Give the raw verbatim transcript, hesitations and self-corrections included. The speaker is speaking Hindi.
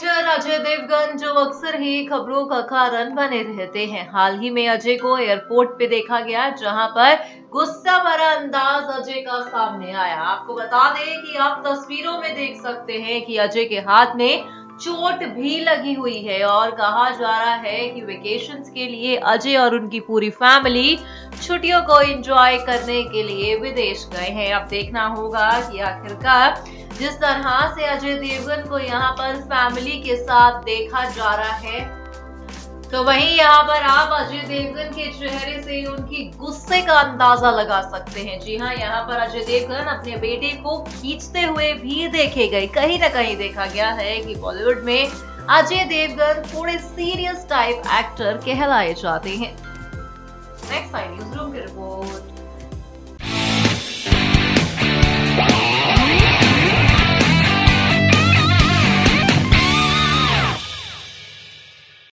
एक्टर अजय देवगन जो अक्सर ही खबरों का कारण बने रहते हैं। हाल ही में अजय को एयरपोर्ट पे देखा गया, जहां पर गुस्सा भरा अंदाज अजय का सामने आया। आपको बता दें कि आप तस्वीरों में देख सकते हैं कि अजय के हाथ में चोट भी लगी हुई है और कहा जा रहा है कि वेकेशंस के लिए अजय और उनकी पूरी फैमिली छुट्टियों को एंजॉय करने के लिए विदेश गए हैं। अब देखना होगा कि आखिरकार जिस तरह से अजय देवगन को यहाँ पर फैमिली के साथ देखा जा रहा है, तो वहीं यहाँ पर आप अजय देवगन के चेहरे से उनकी गुस्से का अंदाजा लगा सकते हैं। जी हाँ, यहाँ पर अजय देवगन अपने बेटे को खींचते हुए भी देखे गए। कहीं ना कहीं देखा गया है कि बॉलीवुड में अजय देवगन थोड़े सीरियस टाइप एक्टर कहलाए जाते हैं। नेक्स्ट आई न्यूज रूम की रिपोर्ट।